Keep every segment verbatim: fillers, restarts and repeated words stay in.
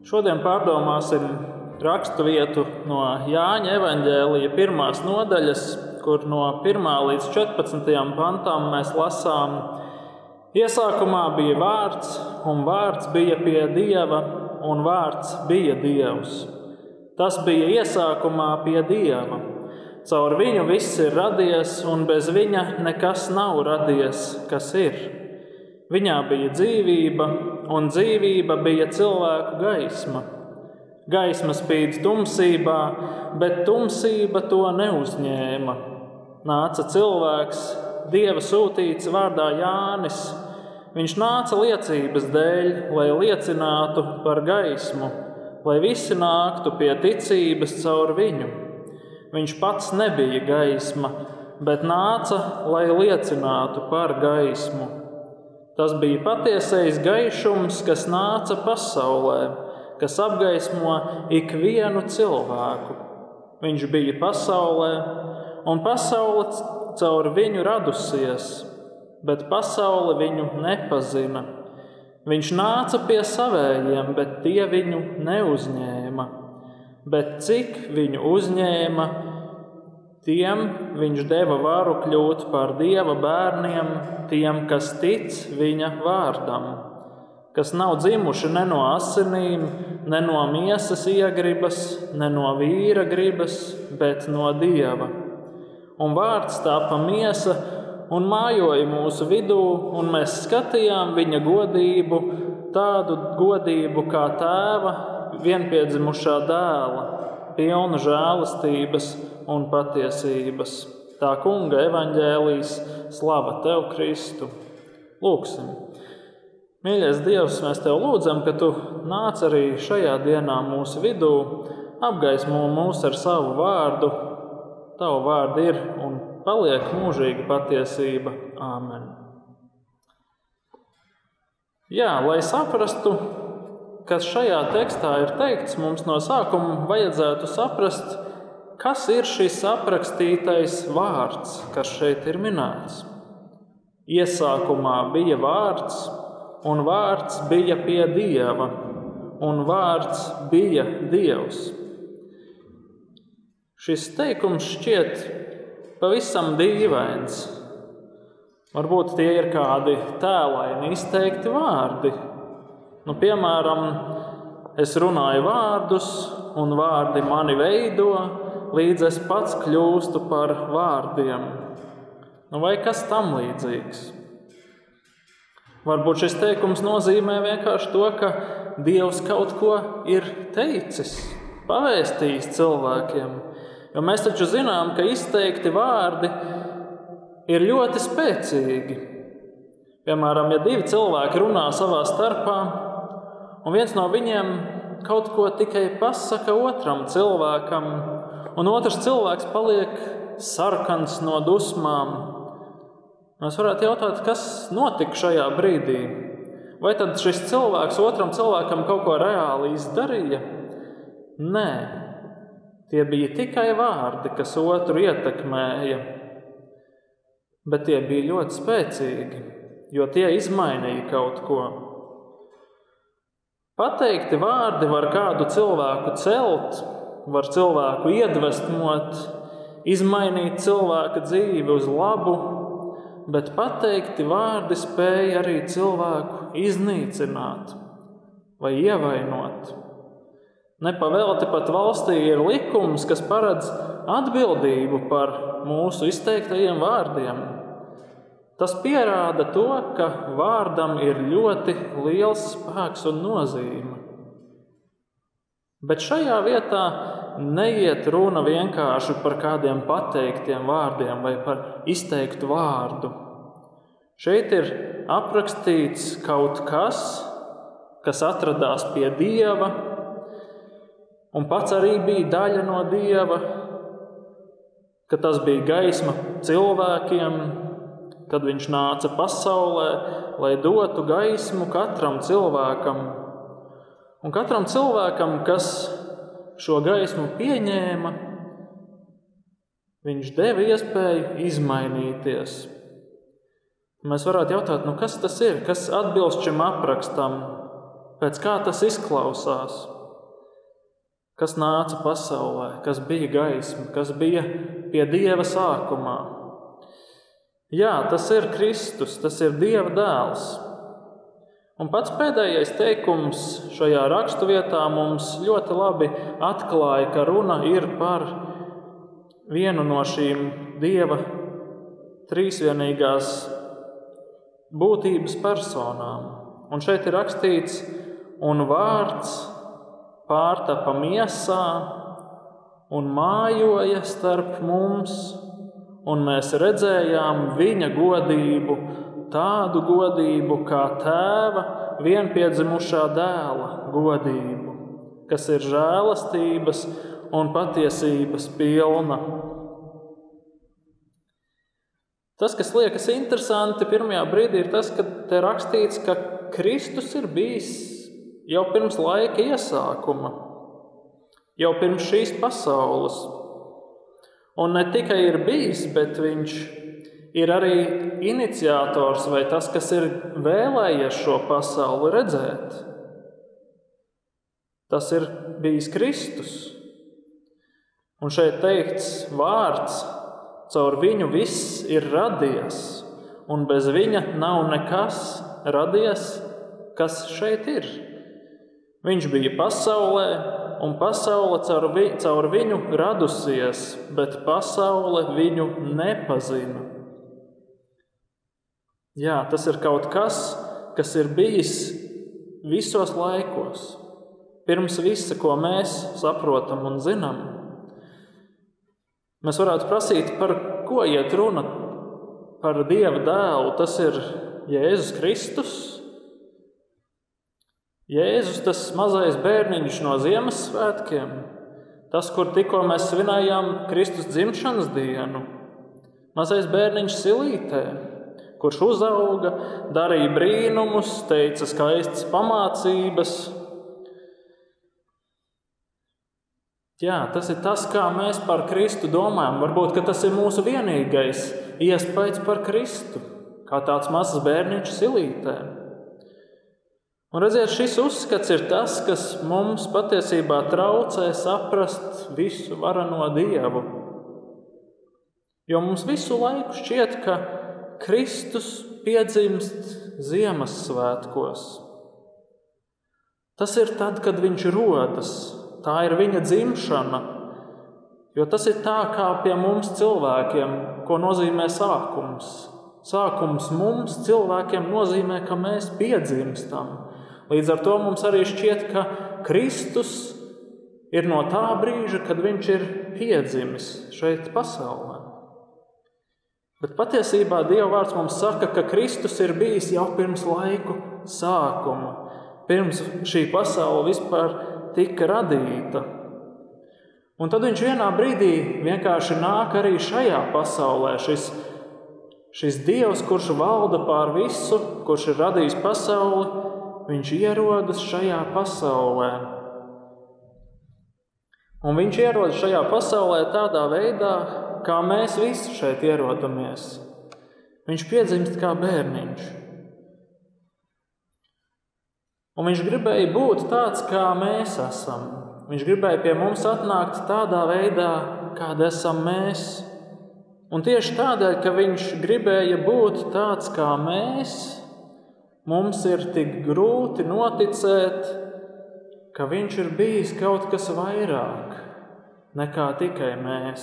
Šodien pārdomāsim rakstu vietu no Jāņa evaņģēlija pirmās nodaļas, kur no pirmā līdz četrpadsmitajam pantam mēs lasām: Iesākumā bija vārds, un vārds bija pie Dieva, un vārds bija Dievs. Tas bija iesākumā pie Dieva. Caur viņu viss ir radies, un bez viņa nekas nav radies, kas ir. Viņā bija dzīvība, un dzīvība bija cilvēku gaisma. Gaisma spīd tumsībā, bet tumsība to neuzņēma. Nāca cilvēks, Dieva sūtīts vārdā Jānis. Viņš nāca liecības dēļ, lai liecinātu par gaismu, lai visi nāktu pie ticības caur viņu. Viņš pats nebija gaisma, bet nāca, lai liecinātu par gaismu. Tas bija patiesais gaišums, kas nāca pasaulē, kas apgaismo ikvienu cilvēku. Viņš bija pasaulē, un pasaule caur viņu radusies, bet pasaule viņu nepazina. Viņš nāca pie savējiem, bet tie viņu neuzņēma. Bet cik viņu uzņēma, tiem viņš deva varu kļūt par Dieva bērniem, tiem, kas tic viņa vārdam, kas nav dzimuši ne no asinīm, ne no miesas iegribas, ne no vīra gribas, bet no Dieva. Un vārds tāpa miesa un mājoja mūsu vidū, un mēs skatījām viņa godību, tādu godību kā tēva vienpiedzimušā dēla, pilnu žēlastības un patiesības. Tā kunga evaņģēlijs, slava tev, Kristu. Lūksim. Mīļais Dievs, mēs tev lūdzam, ka tu nāc arī šajā dienā mūsu vidū, apgaismo mūs ar savu vārdu. Tavu vārdu ir un paliek mūžīga patiesība. Āmen. Jā, lai saprastu, kas šajā tekstā ir teikts, mums no sākuma vajadzētu saprast, kas ir šis aprakstītais vārds, kas šeit ir minēts. Iesākumā bija vārds, un vārds bija pie Dieva, un vārds bija Dievs. Šis teikums šķiet pavisam dīvains. Varbūt tie ir kādi tēlaini izteikti vārdi. Nu, piemēram, es runāju vārdus, un vārdi mani veido, līdz es pats kļūstu par vārdiem. Nu, vai kas tam līdzīgs? Varbūt šis teikums nozīmē vienkārši to, ka Dievs kaut ko ir teicis, pavēstījis cilvēkiem. Jo mēs taču zinām, ka izteikti vārdi ir ļoti spēcīgi. Piemēram, ja divi cilvēki runā savā starpā, un viens no viņiem kaut ko tikai pasaka otram cilvēkam, un otrs cilvēks paliek sarkans no dusmām. Mēs varētu jautāt, kas notika šajā brīdī? Vai tad šis cilvēks otram cilvēkam kaut ko reāli izdarīja? Nē, tie bija tikai vārdi, kas otru ietekmēja, bet tie bija ļoti spēcīgi, jo tie izmainīja kaut ko. Pateikti vārdi var kādu cilvēku celt, var cilvēku iedvesmot, izmainīt cilvēka dzīvi uz labu, bet pateikti vārdi spēja arī cilvēku iznīcināt vai ievainot. Nepavēlti pat valstī ir likums, kas paredz atbildību par mūsu izteiktajiem vārdiem. Tas pierāda to, ka vārdam ir ļoti liels spēks un nozīme. Bet šajā vietā neiet runa vienkārši par kādiem pateiktiem vārdiem vai par izteiktu vārdu. Šeit ir aprakstīts kaut kas, kas atradās pie Dieva, un pats arī bija daļa no Dieva, ka tas bija gaisma cilvēkiem, kad viņš nāca pasaulē, lai dotu gaismu katram cilvēkam. Un katram cilvēkam, kas šo gaismu pieņēma, viņš deva iespēju izmainīties. Mēs varētu jautāt, nu kas tas ir, kas atbilst šim aprakstam, pēc kā tas izklausās. kas nāca pasaulē, kas bija gaisma, kas bija pie Dieva sākumā. Jā, tas ir Kristus, tas ir Dieva dēls. Un pats pēdējais teikums šajā raksturvietā mums ļoti labi atklāja, ka runa ir par vienu no šīm Dieva trīsvienīgās būtības personām. Un šeit ir rakstīts, un vārds pārtapa miesā un mājoja starp mums, un mēs redzējām viņa godību, tādu godību kā tēva vienpiedzimušā dēla godību, kas ir žēlastības un patiesības pilna. Tas, kas liekas interesanti pirmajā brīdī, ir tas, ka te rakstīts, ka Kristus ir bijis jau pirms laika iesākuma, jau pirms šīs pasaules. Un ne tikai ir bijis, bet viņš ir arī iniciators vai tas, kas ir vēlējies šo pasauli redzēt. Tas ir bijis Kristus. Un šeit teikts vārds, caur viņu viss ir radies, un bez viņa nav nekas radies, kas šeit ir. Viņš bija pasaulē, un pasaule caur, vi, caur viņu radusies, bet pasaule viņu nepazina. Jā, tas ir kaut kas, kas ir bijis visos laikos, pirms visa, ko mēs saprotam un zinām. Mēs varētu prasīt, par ko iet runa, par Dieva dēlu. Tas ir Jēzus Kristus. Jēzus, tas mazais bērniņš no Ziemassvētkiem, tas, kur tikko mēs svinējām Kristus dzimšanas dienu. Mazais bērniņš Silītē, kurš uzauga, darīja brīnumus, teica skaistas pamācības. Jā, tas ir tas, kā mēs par Kristu domājam. Varbūt, ka tas ir mūsu vienīgais iespējas par Kristu, kā tāds mazs bērniņš Silītē. Un redziet, šis uzskats ir tas, kas mums patiesībā traucē saprast visu varano Dievu. Jo mums visu laiku šķiet, ka Kristus piedzimst Ziemassvētkos. Tas ir tad, kad viņš rodas. Tā ir viņa dzimšana, jo tas ir tā kā pie mums cilvēkiem, ko nozīmē sākums. Sākums mums cilvēkiem nozīmē, ka mēs piedzimstam. Līdz ar to mums arī šķiet, ka Kristus ir no tā brīža, kad viņš ir piedzimis šeit pasaulē. Bet patiesībā Dieva vārds mums saka, ka Kristus ir bijis jau pirms laiku sākuma, pirms šī pasaule vispār tika radīta. Un tad viņš vienā brīdī vienkārši nāk arī šajā pasaulē. Šis, šis Dievs, kurš valda pār visu, kurš ir radījis pasauli, viņš ierodas šajā pasaulē. Un viņš ierodas šajā pasaulē tādā veidā, kā mēs visi šeit ierodamies. Viņš piedzimst kā bērniņš. Un viņš gribēja būt tāds, kā mēs esam. Viņš gribēja pie mums atnākt tādā veidā, kāda esam mēs. Un tieši tādēļ, ka viņš gribēja būt tāds, kā mēs, mums ir tik grūti noticēt, ka viņš ir bijis kaut kas vairāk nekā tikai mēs.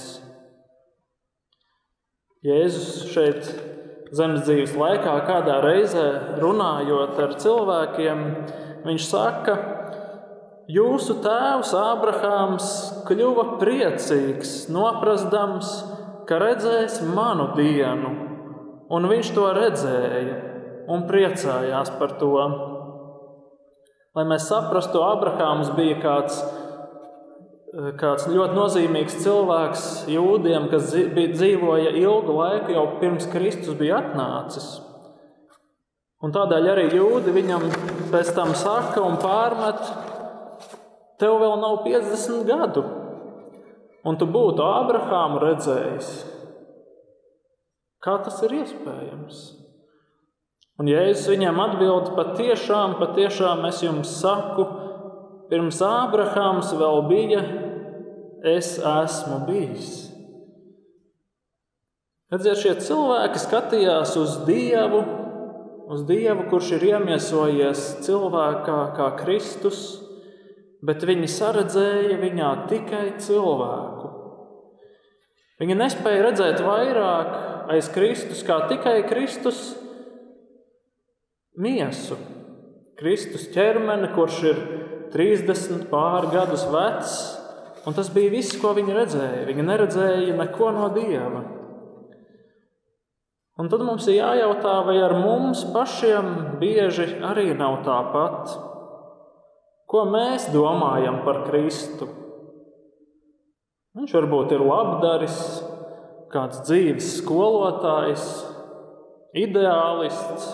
Jēzus šeit zemes dzīves laikā kādā reizē runājot ar cilvēkiem, viņš saka, jūsu tēvs Ābrahāms kļuva priecīgs, noprastams, ka redzēs manu dienu, un viņš to redzēja un priecājās par to. Lai mēs saprastu, Ābrahāms bija kāds, kāds ļoti nozīmīgs cilvēks jūdiem, kas dzīvoja ilgu laiku jau pirms Kristus bija atnācis. Un tādēļ arī jūdi viņam pēc tam saka un pārmet, tev vēl nav piecdesmit gadu, un tu būtu Ābrahāmu redzējis. Kā tas ir iespējams? Un Jēzus viņam atbild, patiešām, patiešām es jums saku, pirms Ābrahāms vēl bija, es esmu bijis. Redziet, šie cilvēki skatījās uz Dievu, uz Dievu, kurš ir iemiesojies cilvēkā kā Kristus, bet viņi saredzēja viņā tikai cilvēku. Viņi nespēja redzēt vairāk aiz Kristus kā tikai Kristus miesu. Kristus ķermeni, kurš ir trīsdesmit pāri gadus vecs, un tas bija viss, ko viņi redzēja. Viņi neredzēja neko no Dieva. Un tad mums ir jājautā, vai ar mums pašiem bieži arī nav tāpat. Ko mēs domājam par Kristu? Viņš varbūt ir labdaris, kāds dzīves skolotājs, ideālists.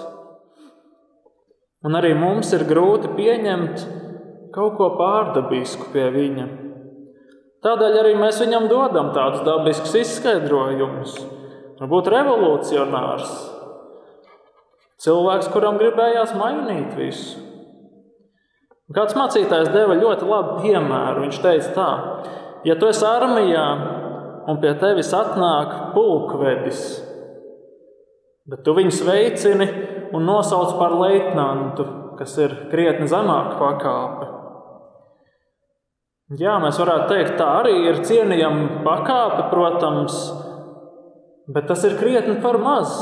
Un arī mums ir grūti pieņemt kaut ko pārdabisku pie viņa. Tādēļ arī mēs viņam dodam tādus dabiskus izskaidrojumus. Varbūt revolucionārs. Cilvēks, kuram gribējās mainīt visu. Kāds mācītājs deva ļoti labu piemēru. Viņš teica tā: ja tu esi armijā un pie tevis atnāk pulkvedis, bet tu viņu sveicini un nosauc par leitnantu, kas ir krietni zemāka pakāpe. Jā, mēs varētu teikt, tā arī ir cienījama pakāpe, protams, bet tas ir krietni par maz.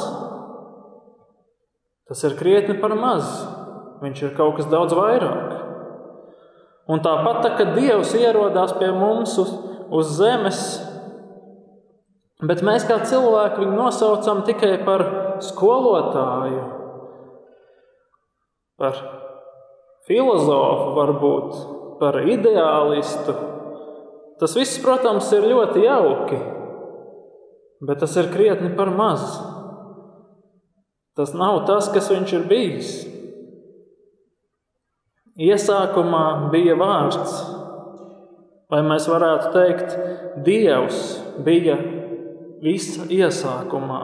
Tas ir krietni par maz. Viņš ir kaut kas daudz vairāk. Un tāpat, tā, kad Dievs ierodās pie mums uz, uz zemes, bet mēs kā cilvēki viņu nosaucam tikai par skolotāju, par filozofu varbūt, par ideālistu. Tas viss, protams, ir ļoti jauki, bet tas ir krietni par maz. Tas nav tas, kas viņš ir bijis. Iesākumā bija vārds, vai mēs varētu teikt, Dievs bija visa iesākumā.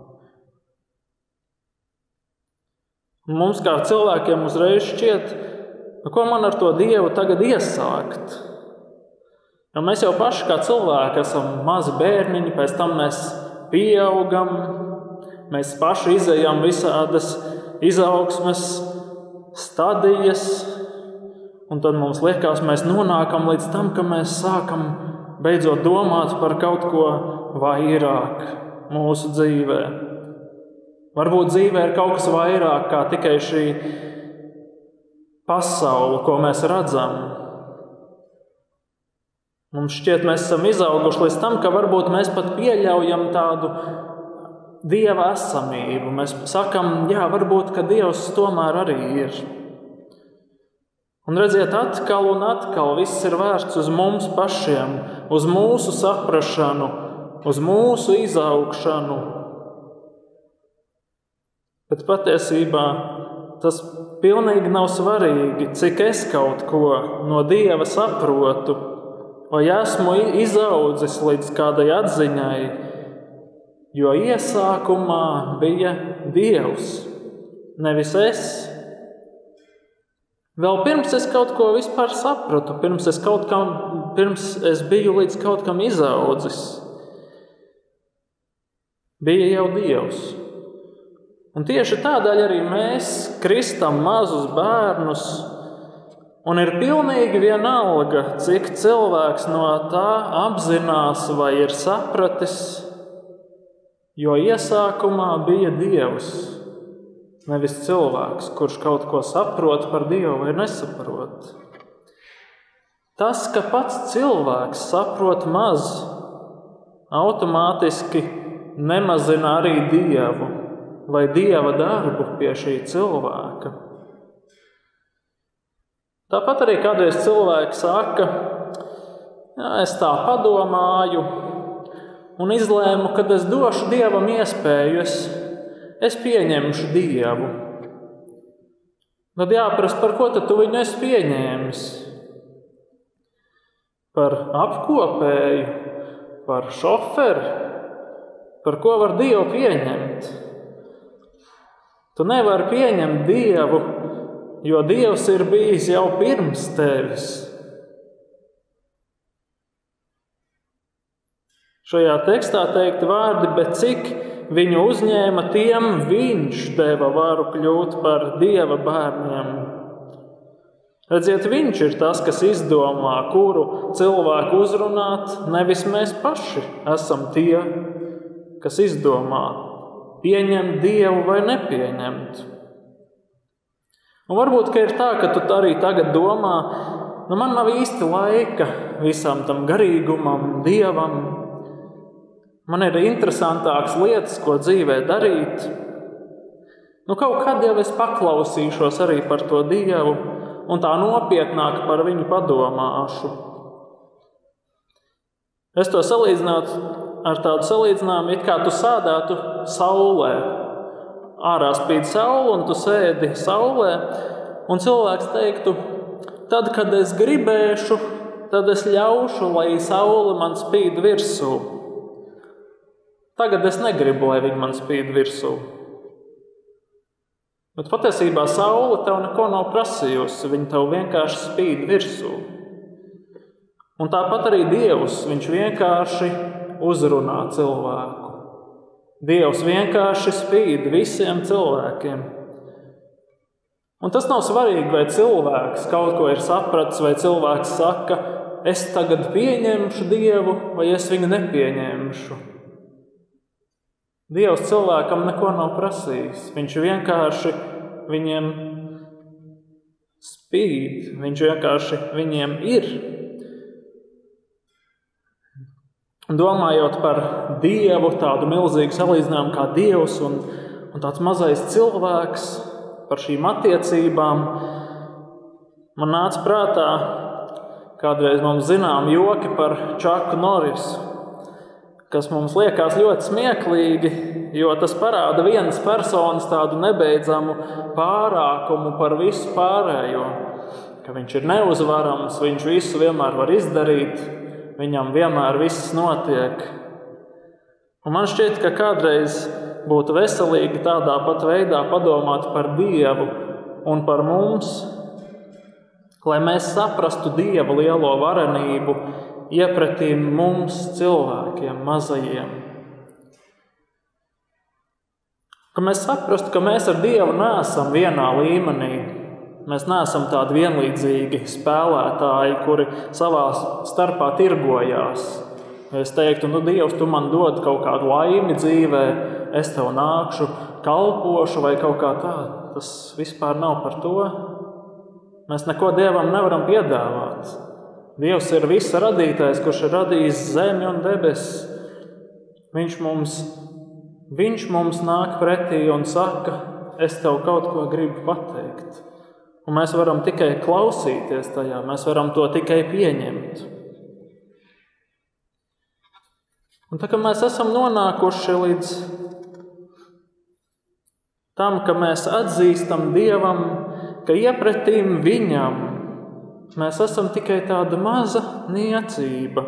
Mums kā cilvēkiem uzreiz šķiet, ko man ar to Dievu tagad iesākt? Jo mēs jau paši kā cilvēki esam mazi bērniņi, pēc tam mēs pieaugam, mēs paši izejam visādas izaugsmes stadijas, un tad mums liekas, mēs nonākam līdz tam, ka mēs sākam beidzot domāt par kaut ko vairāk mūsu dzīvē. Varbūt dzīvē ir kaut kas vairāk kā tikai šī pasaule, ko mēs redzam. Mums šķiet, mēs esam izauguši līdz tam, ka varbūt mēs pat pieļaujam tādu Dieva esamību. Mēs sakam, jā, varbūt, ka Dievs tomēr arī ir. Un redziet, atkal un atkal viss ir vērsts uz mums pašiem, uz mūsu saprašanu, uz mūsu izaugšanu. Bet patiesībā tas pilnīgi nav svarīgi, cik es kaut ko no Dieva saprotu, vai esmu izaudzis līdz kādai atziņai, jo iesākumā bija Dievs, nevis es. Vēl pirms es kaut ko vispār sapratu, pirms es, kaut kam, pirms es biju līdz kaut kam izaudzis, bija jau Dievs. Un tieši tādēļ arī mēs kristam mazus bērnus, un ir pilnīgi vienalga, cik cilvēks no tā apzinās vai ir sapratis, jo iesākumā bija Dievs. Nevis cilvēks, kurš kaut ko saprot par Dievu vai nesaprot. Tas, ka pats cilvēks saprot maz, automātiski nemazina arī Dievu vai Dieva darbu pie šī cilvēka. Tāpat arī kādreiz cilvēks saka, jā, es tā padomāju un izlēmu, kad es došu Dievam iespēju, es Es pieņemšu Dievu. Tad jāprasa, par ko tad tu viņu esi pieņēmis? Par apkopēju, par šoferi, par ko var Dievu pieņemt? Tu nevari pieņemt Dievu jo Dievs ir bijis jau pirms tevis. Šajā tekstā teikti vārdi, bet cik viņu uzņēma, tiem viņš deva varu kļūt par Dieva bērniem. Redziet, viņš ir tas, kas izdomā, kuru cilvēku uzrunāt, nevis mēs paši esam tie, kas izdomā, pieņemt Dievu vai nepieņemt. Un varbūt, ka ir tā, ka tu arī tagad domā, nu man nav īsti laika visam tam garīgumam, Dievam. Man ir interesantākas lietas, ko dzīvē darīt. Nu kaut kad jau es paklausīšos arī par to Dievu un tā nopietnāk par viņu padomāšu. Es to salīdzinātu ar tādu salīdzinājumu, it kā tu sēdētu saulē. Ārā spīd saule un tu sēdi saulē, un cilvēks teiktu, tad, kad es gribēšu, tad es ļaušu, lai saule man spīd virsū. Tagad es negribu, lai viņa man spīd virsū. Bet patiesībā saule tev neko nav prasījusi, viņa tev vienkārši spīd virsū. Un tāpat arī Dievs, viņš vienkārši uzrunā cilvēku. Dievs vienkārši spīd visiem cilvēkiem. Un tas nav svarīgi, vai cilvēks kaut ko ir sapratis, vai cilvēks saka, es tagad pieņemšu Dievu, vai es viņu nepieņemšu. Dievs cilvēkam neko nav prasījis. Viņš vienkārši viņiem spīd. Viņš vienkārši viņiem ir. Domājot par Dievu, tādu milzīgu salīdzinājumu kā Dievs un, un tāds mazais cilvēks, par šīm attiecībām, man nāca prātā kādreiz mums zinām joki par Čaku Norisu, kas mums liekas ļoti smieklīgi, jo tas parāda vienas personas tādu nebeidzamu pārākumu par visu pārējo, ka viņš ir neuzvarams, viņš visu vienmēr var izdarīt, viņam vienmēr viss notiek. Un man šķiet, ka kādreiz būtu veselīgi tādā pat veidā padomāt par Dievu un par mums, lai mēs saprastu Dieva lielo varenību iepratīm mums cilvēkiem, mazajiem. Ka mēs saprastu, ka mēs ar Dievu neesam vienā līmenī. Mēs neesam tādi vienlīdzīgi spēlētāji, kuri savā starpā tirgojās. Es teiktu, nu Dievs, tu man dod kaut kādu laimi dzīvē, es tev nākšu, kalpošu vai kaut kā tā. Tas vispār nav par to. Mēs neko Dievam nevaram piedāvāt. Dievs ir visa radītājs, kurš ir radījis zemi un debesis. Viņš mums, viņš mums nāk pretī un saka, es tev kaut ko gribu pateikt. Un mēs varam tikai klausīties tajā, mēs varam to tikai pieņemt. Un tā kā mēs esam nonākuši līdz tam, ka mēs atzīstam Dievam, ka iepratīm viņam mēs esam tikai tāda maza niecība.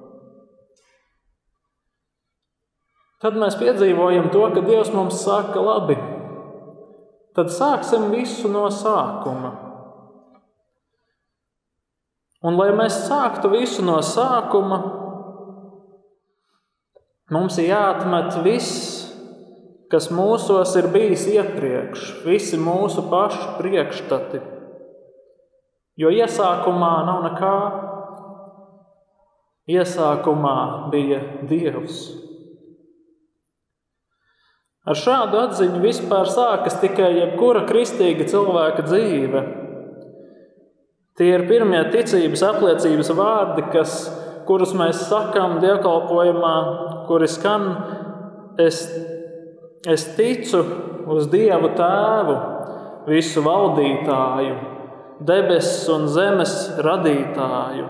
Tad mēs piedzīvojam to, ka Dievs mums saka, labi, tad sāksim visu no sākuma. Un lai mēs sāktu visu no sākuma, mums ir jāatmet viss, kas mūsos ir bijis iepriekš, visi mūsu pašu priekšstati. Jo iesākumā nav nekā. Iesākumā bija Dievs. Ar šādu atziņu vispār sākas tikai jebkura kristīga cilvēka dzīve. Tie ir pirmie ticības apliecības vārdi, kas, kurus mēs sakām dievkalpojumā, kuri skan, es, es ticu uz Dievu Tēvu, visu valdītāju, debesis un zemes radītāju.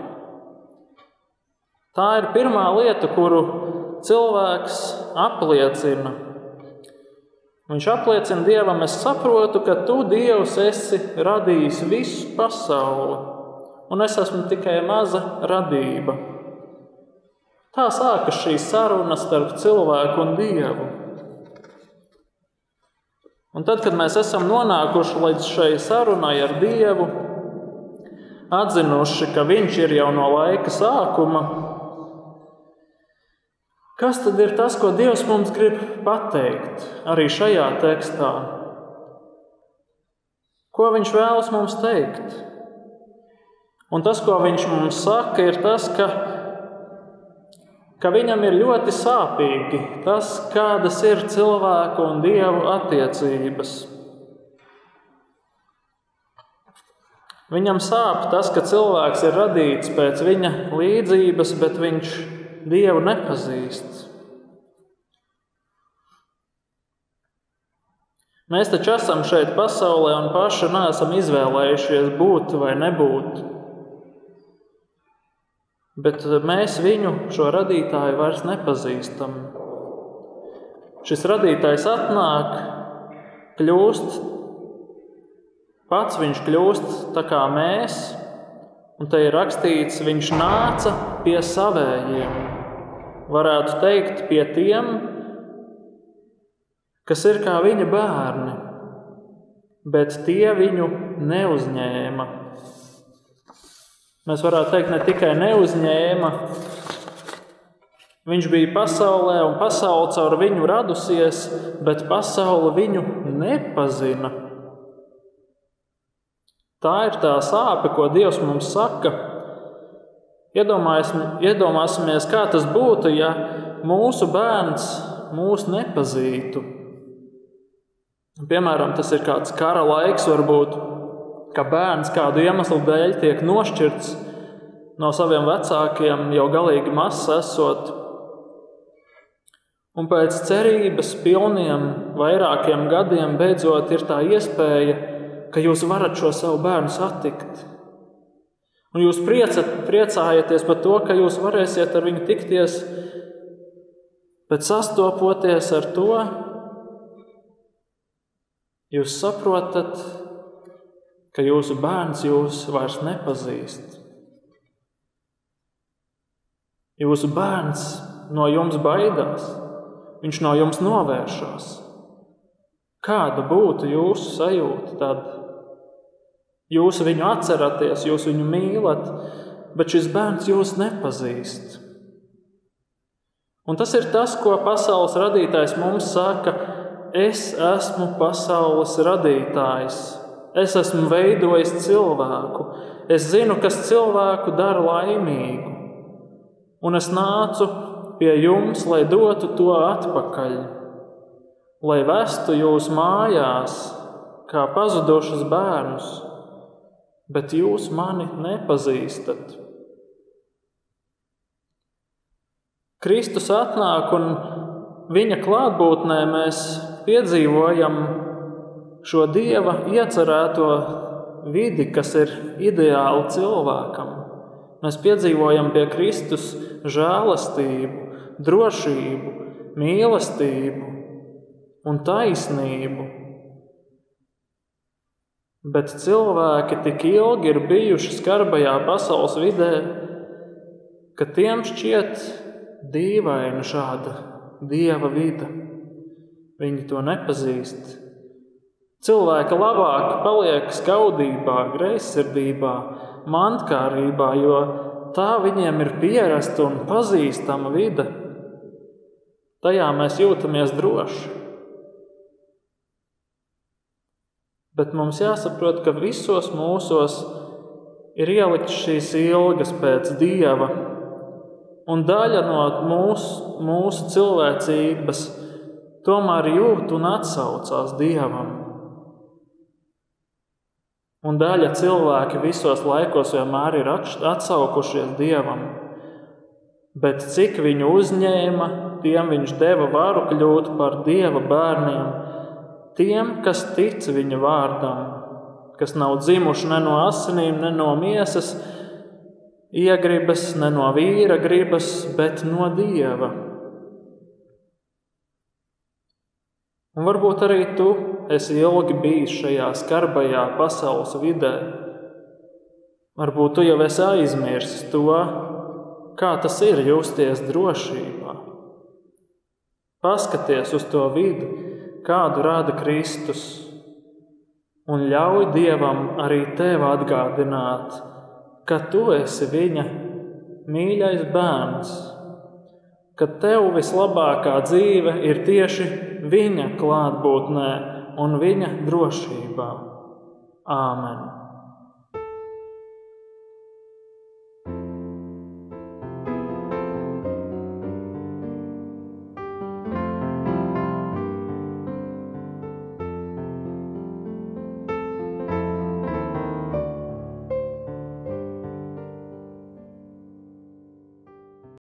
Tā ir pirmā lieta, kuru cilvēks apliecina. Viņš apliecina Dievam, es saprotu, ka tu, Dievs, esi radījis visu pasauli, un es esmu tikai maza radība. Tā sākas šī saruna starp cilvēku un Dievu. Un tad, kad mēs esam nonākuši līdz šai sarunai ar Dievu, atzinuši, ka Viņš ir jau no laika sākuma, kas tad ir tas, ko Dievs mums grib pateikt arī šajā tekstā? Ko Viņš vēlas mums teikt? Un tas, ko Viņš mums saka, ir tas, ka, ka Viņam ir ļoti sāpīgi tas, kādas ir cilvēku un Dievu attiecības. Viņam sāp tas, ka cilvēks ir radīts pēc Viņa līdzības, bet viņš Dievu nepazīst. Mēs taču esam šeit pasaulē un paši neesam izvēlējušies būt vai nebūt. Bet mēs Viņu, šo radītāju, vairs nepazīstam. Šis radītājs atnāk, kļūst, pats Viņš kļūst tā kā mēs, un te ir rakstīts, Viņš nāca pie savējiem. Varētu teikt, pie tiem, kas ir kā Viņa bērni, bet tie Viņu neuzņēma. Mēs varētu teikt, ne tikai neuzņēma, Viņš bija pasaulē un pasaule caur Viņu radusies, bet pasaule Viņu nepazina. Tā ir tā sāpe, ko Dievs mums saka. Iedomāsimies, kā tas būtu, ja mūsu bērns mūs nepazītu. Piemēram, tas ir kāds kara laiks, varbūt, ka bērns kādu iemeslu dēļ tiek nošķirts no saviem vecākiem, jau galīgi mazs esot. Un pēc cerības pilniem vairākiem gadiem beidzot ir tā iespēja, ka jūs varat šo savu bērnu satikt. Un jūs priecat, priecājaties par to, ka jūs varēsiet ar viņu tikties, bet sastopoties ar to, jūs saprotat, ka jūsu bērns jūs vairs nepazīst. Jūsu bērns no jums baidās, viņš no jums novēršās. Kāda būtu jūsu sajūta tad? Jūs viņu atceraties, jūs viņu mīlat, bet šis bērns jūs nepazīst. Un tas ir tas, ko pasaules radītājs mums saka: es esmu pasaules radītājs, es esmu veidojis cilvēku, es zinu, kas cilvēku dara laimīgu, un es nācu pie jums, lai dotu to atpakaļ, lai vestu jūs mājās kā pazudušus bērnus, bet jūs mani nepazīstat. Kristus atnāk, un Viņa klātbūtnē mēs piedzīvojam šo Dieva iecerēto vidi, kas ir ideāli cilvēkam. Mēs piedzīvojam pie Kristus žēlastību, drošību, mīlestību un taisnību. Bet cilvēki tik ilgi ir bijuši skarbajā pasaules vidē, ka tiem šķiet dīvaina šāda Dieva vida. Viņi to nepazīst. Cilvēki labāk paliek skaudībā, greizsirdībā, mantkārībā, jo tā viņiem ir pierasta un pazīstama vida. Tajā mēs jūtamies droši. Bet mums jāsaprot, ka visos mūsos ir ielikts šīs ilgas pēc Dieva, un daļa no mūsu, mūsu cilvēcības tomēr jūt un atsaucās Dievam. Un daļa cilvēki visos laikos vienmēr ir atsaukušies Dievam, bet cik viņu uzņēma, tiem Viņš deva varu kļūt par Dieva bērniem, tiem, kas tic Viņa vārdam, kas nav dzimuši ne no asinīm, ne no miesas iegribas, ne no vīra gribas, bet no Dieva. Un varbūt arī tu esi ilgi bijis šajā skarbajā pasaules vidē. Varbūt tu jau esi aizmirsis to, kā tas ir justies drošībā. Paskaties uz to vidi, kādu rada Kristus, un ļauj Dievam arī tev atgādināt, ka tu esi viņa mīļais bērns, ka tev vislabākā dzīve ir tieši viņa klātbūtnē un viņa drošībā. Āmen!